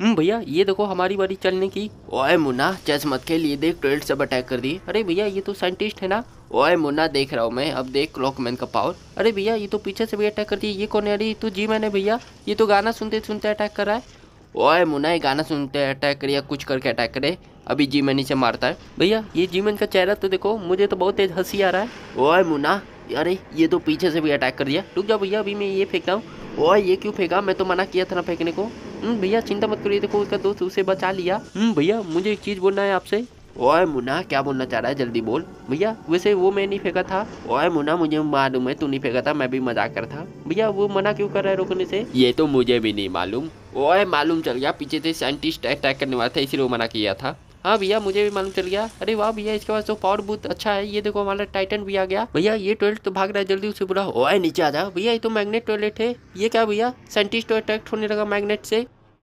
भैया ये देखो हमारी बारी चलने की। ओए मुन्ना चेस मत खेल, ये देख टॉयलेट सब अटैक कर दी। अरे भैया ये तो साइंटिस्ट है ना। ओए मुन्ना देख रहा हूँ मैं, अब देख क्लॉकमैन का पावर। अरे भैया ये तो पीछे से भी अटैक कर दिया, ये कौन है? अरे ये तो जी मैंने भैया, ये तो गाना सुनते सुनते अटैक कर रहा है। ओए मुन्ना ये गाना सुनते अटैक करे या कुछ करके अटैक करे, अभी जी मैनी से मारता है। भैया ये जी मैन का चेहरा तो देखो, मुझे तो बहुत तेज हंसी आ रहा है। ओए मुन्ना अरे ये तो पीछे से भी अटैक कर दिया, रुक जाओ भैया अभी मैं ये फेंकता हूँ। ओए ये क्यों फेंका? मैं तो मना किया था ना फेंकने को। भैया चिंता मत करिए, देखो उसका दोस्त उसे बचा लिया। भैया मुझे एक चीज बोलना है आपसे। ओए मुन्ना क्या बोलना चाह रहा है, जल्दी बोल। भैया वैसे वो मैं नहीं फेंका था। ओए मुन्ना मुझे मालूम है तू नहीं फेंका था, मैं भी मजाक कर था। भैया वो मना क्यों कर रहा है रोकने से? ये तो मुझे भी नहीं मालूम। ओए मालूम चल गया, पीछे से साइंटिस्ट अटैक करने वाला था इसीलिए वो मना किया था। हाँ भैया मुझे भी मालूम चल गया। अरे वाह भैया इसके पास तो पावर बहुत अच्छा है, ये देखो हमारा टाइटन भी आ गया। भैया ये टॉयलेट तो भाग रहा है, जल्दी उसे बुलाओ। ओए नीचे आ जा भैया, ये तो मैग्नेट टॉयलेट है। ये क्या भैया, साइंटिस्ट तो अटैक होने लगा मैग्नेट से।